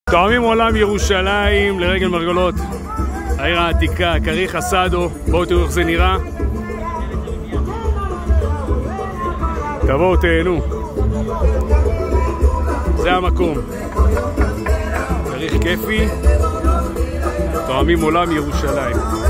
תואמים עולם ירושלים לרגל מרגלות העיר העתיקה, כריך אסדו. בואו תראו איך זה נראה. תבואו תהנו, זה המקום. כריך כיפי, תואמים עולם ירושלים.